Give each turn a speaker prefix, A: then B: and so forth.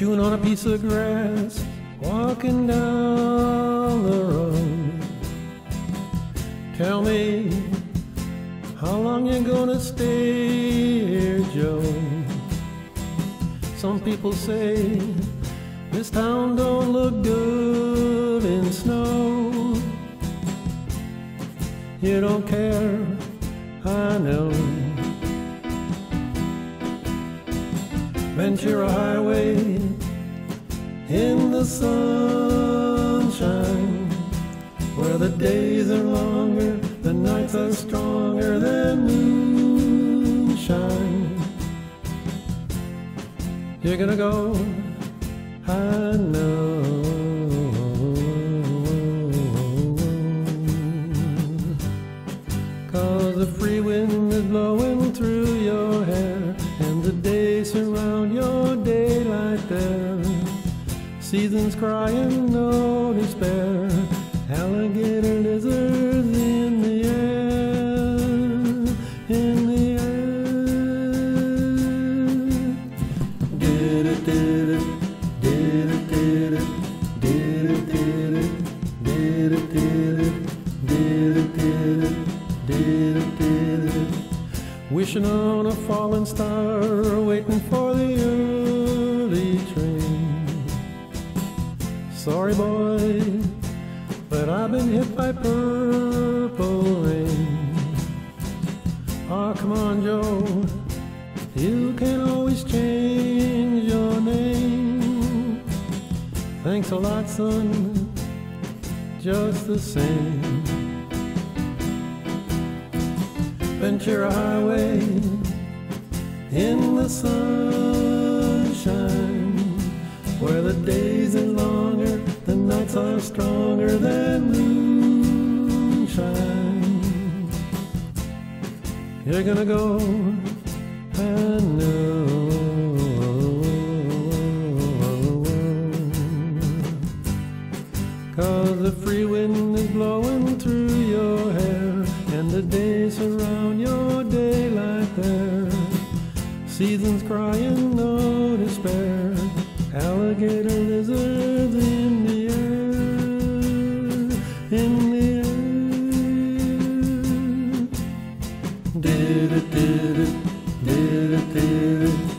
A: chewing on a piece of grass, walking down the road. Tell me, how long you gonna stay here, Joe? Some people say this town don't look good in snow. You don't care, I know. Ventura Highway in the sunshine, where the days are longer, the nights are stronger than moonshine. You're gonna go, I know. 'Cause the free wind is blowing through your hair, and the days surround your daylight there. Seasons crying, no despair. Alligator lizards in the air, in the air. Did it, did it, did it, did it, did it, did it, did it, did it, did it, did it, did it, did it. Wishing on a falling star, waiting for the early train. Sorry, boy, but I've been hit by purple rain. Oh, come on, Joe, you can always change your name. Thanks a lot, son, just the same. Ventura Highway in the sunshine, where the days are longer, the nights are stronger than moonshine. You're gonna go, I know. 'Cause the free wind is blowing through your hair, and the days surround your daylight there. Seasons crying, no despair. Alligator lizards in the air, in the air. Did it, did it, did it, did it.